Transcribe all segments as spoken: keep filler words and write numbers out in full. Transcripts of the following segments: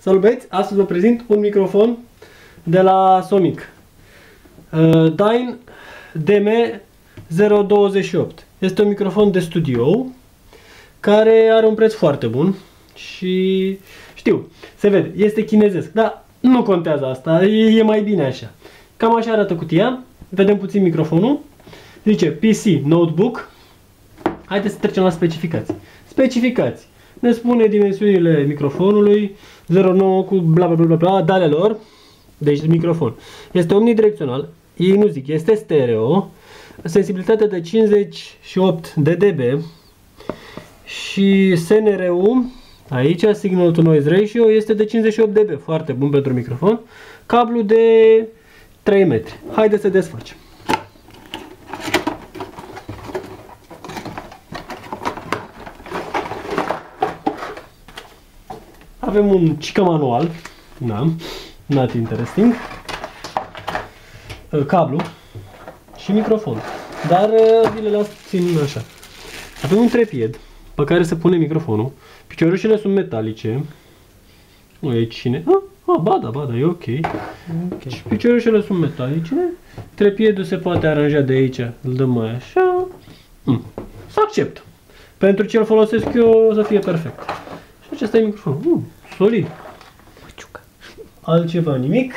Salut băieți! Astăzi vă prezint un microfon de la Somic. Uh, Dyne D M zero douăzeci și opt. Este un microfon de studio care are un preț foarte bun și știu, se vede, este chinezesc, dar nu contează asta, e, e mai bine așa. Cam așa arată cutia. Vedem puțin microfonul. Zice P C Notebook. Haideți să trecem la specificații. Specificații. Ne spune dimensiunile microfonului, zero virgulă nouă cu bla bla bla bla, dale lor. Deci microfon. Este omnidirecțional. Ei nu zic, este stereo. Sensibilitate de cincizeci și opt de decibeli. Și S N R U, aici, Signal to Noise Ratio, este de cincizeci și opt de decibeli. Foarte bun pentru microfon. Cablu de trei metri. Haideți să desfacem. Avem un cică manual, da, not interesting, cablu și microfon, dar vi le las puțin așa. Avem un trepied pe care se pune microfonul, piciorușele sunt metalice, nu e cine, ah, ah, ba da, ba da, e ok, okay. Și piciorușele sunt metalice, trepiedul se poate aranja de aici, îl dăm mai așa, mm. Să accept. Pentru ce îl folosesc eu o să fie perfect. Și acesta e microfonul. Mm. Solid. Altceva nimic.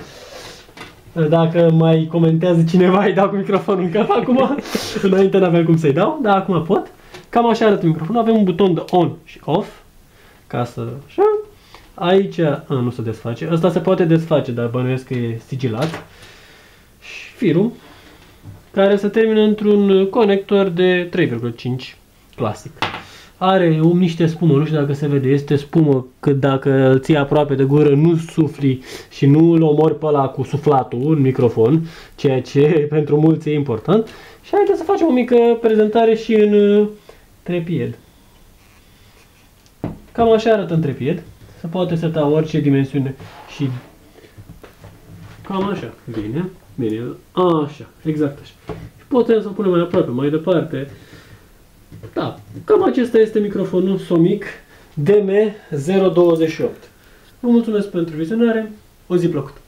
Dacă mai comentează cineva, îi dau cu microfonul în cap acum. Înainte n-aveam cum să-i dau, dar acum pot. Cam așa arată microfonul. Avem un buton de on și off. Ca să... așa. Aici... A, nu se desface. Ăsta se poate desface, dar bănuiesc că e sigilat. Și firul, care se termină într-un conector de trei virgulă cinci clasic. Are um, niște spumă, nu știu dacă se vede, este spumă cât dacă îl ții aproape de gură nu sufli și nu îl omori pe ăla cu suflatul în microfon, ceea ce pentru mulți e important. Și haideți să facem o mică prezentare și în uh, trepied. Cam așa arată în trepied. Se poate seta orice dimensiune și cam așa. Bine, bine, așa, exact așa. Și putem să punem mai aproape, mai departe. Da, cam acesta este microfonul Somic D M zero douăzeci și opt. Vă mulțumesc pentru vizionare, o zi plăcută!